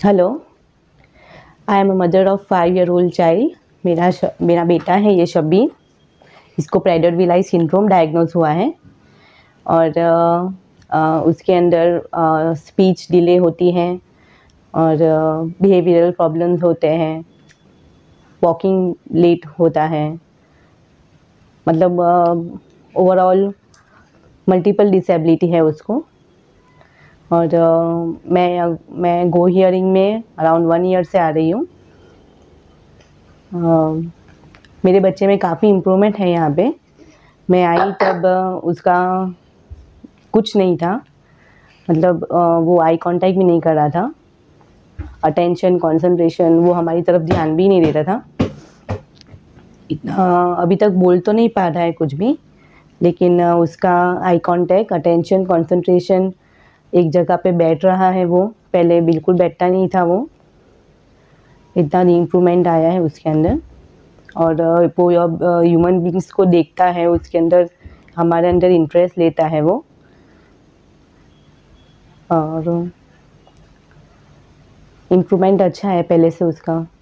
Hello, I am a mother of 5-year-old child. मेरा बेटा है ये शब्बीर। इसको प्रेडर-विलाई सिंड्रोम डायग्नोज हुआ है और उसके अंदर स्पीच डिले होती है और बिहेवियरल प्रॉब्लम्स होते हैं, वॉकिंग लेट होता है, मतलब ओवरऑल मल्टीपल डिसेबिलिटी है उसको। और मैं गो हियरिंग में अराउंड 1 ईयर से आ रही हूँ। मेरे बच्चे में काफ़ी इम्प्रूवमेंट है यहाँ पे। मैं आई तब उसका कुछ नहीं था, मतलब वो आई कांटेक्ट भी नहीं कर रहा था, अटेंशन कंसंट्रेशन वो हमारी तरफ ध्यान भी नहीं दे रहा था। अभी तक बोल तो नहीं पा रहा है कुछ भी, लेकिन उसका आई कांटेक्ट, अटेंशन, कंसंट्रेशन एक जगह पे बैठ रहा है। वो पहले बिल्कुल बैठता नहीं था। वो इतना इम्प्रूवमेंट आया है उसके अंदर। और वो अब ह्यूमन बींग्स को देखता है, उसके अंदर हमारे अंदर इंटरेस्ट लेता है वो। और इम्प्रूवमेंट अच्छा है पहले से उसका।